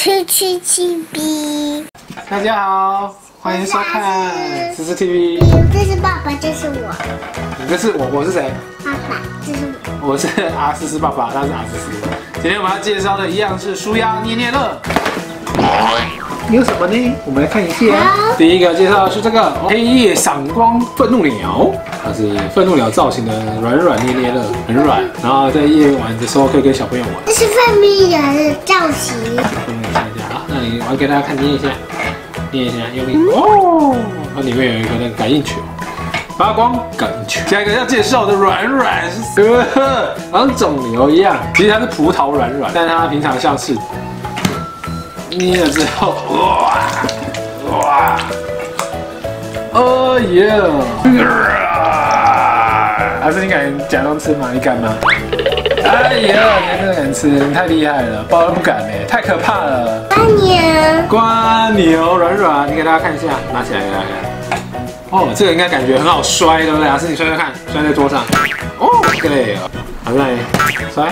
777B。 大家好，欢迎收看思思 TV。 这是爸爸，这是我。 这是我是谁？ 爸爸，这是我。 我是阿思思爸爸，他是阿思思。今天我们要介绍的一样是舒压捏捏乐。有什么呢？我们来看一下。第一个介绍的是这个黑夜闪光愤怒鸟，它是愤怒鸟造型的软软捏捏乐，很软，然后在夜晚的时候可以跟小朋友玩。 这是愤怒鸟的造型。 看一下啊，那你玩给大家看，捏一下，捏一下，用力哦。它里面有一个那个感应球。发光感应球。下一个要介绍的软软是好像肿瘤一样，其实它是葡萄软软，但它平常像是捏了之后，哇，哦耶！还是你敢假装吃吗？你敢吗？哎呀，你真的敢吃？你太厉害了，包都不敢哎，太可怕了。瓜牛软软，你给大家看一下，拿起来给大家看。哦，这个应该感觉很好摔，对不对？老师，你摔摔看，摔在桌上。哦，对，好在摔，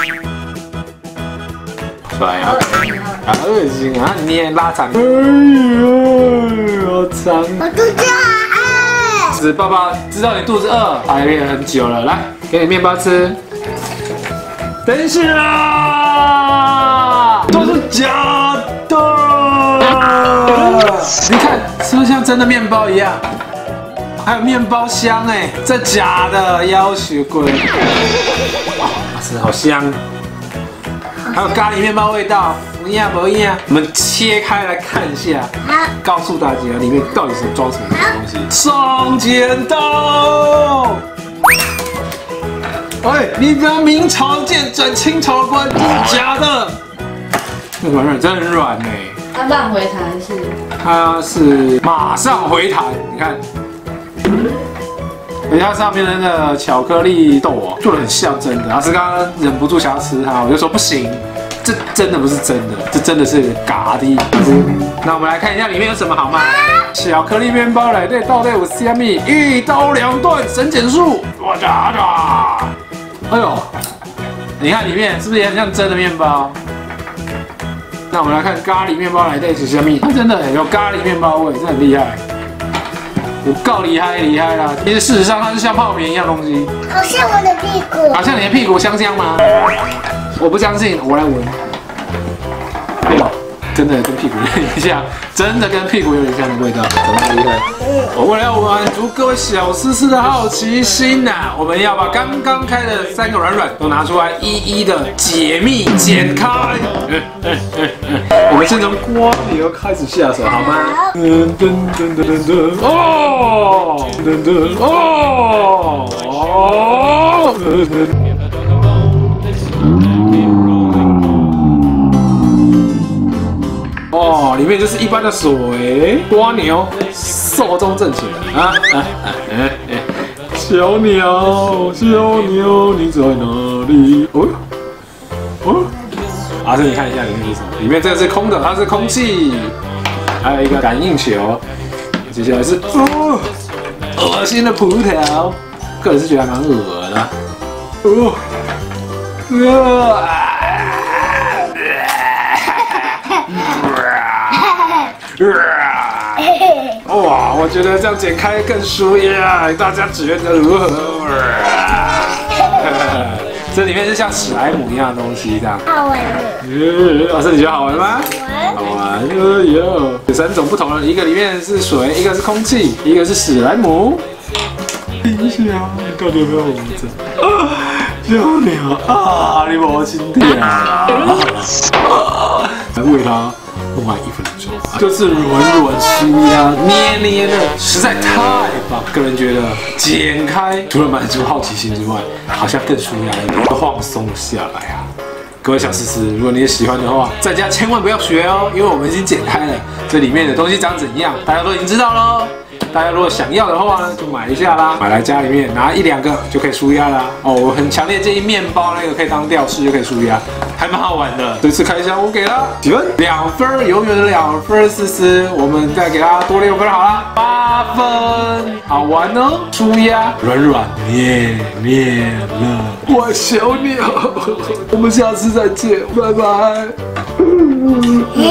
摔啊！好恶心啊！你也拉长。哎呦，好长！ 我肚子好饿。 是爸爸知道你肚子饿，排练很久了，来，给你面包吃。等一下啊，都是假的。你看，是不是像真的面包一样？还有面包香哎，这假的，要求贵。哇，是好香。还有咖喱面包味道，不一样不一样。我们切开来看一下，告诉大家里面到底是装什么东西。双剪刀。哎，你把明朝剑转清朝官，这是假的。这软软真的很软哎。 它慢回弹是？ 它是马上回弹，你看。而且它上面的那个巧克力豆哦，做的很像真的。老师刚刚忍不住想要吃它，我就说不行，这真的不是真的，这真的是假的。那我们来看一下里面有什么好吗？巧克力面包来对到底有虾米？一刀两断，神减速！哇哒哒！哎呦，你看里面是不是也很像真的面包？那我们来看咖喱面包来对是虾米？它真的有咖喱面包味，真的很厉害。我够厉害啦！其实事实上它是像泡棉一样东西， 好像我的屁股。 好像你的屁股香香吗？我不相信，我来闻。哎呦，真的跟屁股有点像，真的跟屁股有点像的味道，怎么厉害？我为了要满足各位小思思的好奇心呐，我们要把刚刚开的3个软软都拿出来，一一的解密剪开。我们先从瓜牛开始下手，好吗？哦，哦，里面就是一般的水。瓜牛寿终正寝了啊！小鸟，你在哪里？哦，阿生，你看一下里面是什么？里面这个是空的，它是空气，还有一个感应球。接下来是恶心的葡萄，个人是觉得还蛮恶的。哇，我觉得这样剪开更舒压，大家觉得如何？这里面是像史莱姆一样的东西，这样。 好玩的。 老师，你觉得好玩吗？好玩。哎呦，有3种不同的，一个里面是水，一个是空气，一个是史莱姆。等一下，你到底有没有胡子？小鸟啊，你没心跳啊！来喂它。弄完1分钟，就是软软酥呀、捏捏的，实在太棒！个人觉得剪开除了满足好奇心之外，好像更舒压一点，放松下来啊！各位小思思，如果你也喜欢的话，在家千万不要学哦，因为我们已经剪开了，这里面的东西长怎样，大家都已经知道喽。大家如果想要的话呢，就买一下啦，买来家里面拿1、2个就可以舒压啦。哦，我很强烈建议面包那个可以当吊饰，就可以舒压，还蛮好玩的。这次开箱我给了几分？2分，永远的2分，思思，我们再给他多6分好了，8分，好玩哦，舒压，软软捏捏了，我小鸟，我们下次再见，拜拜。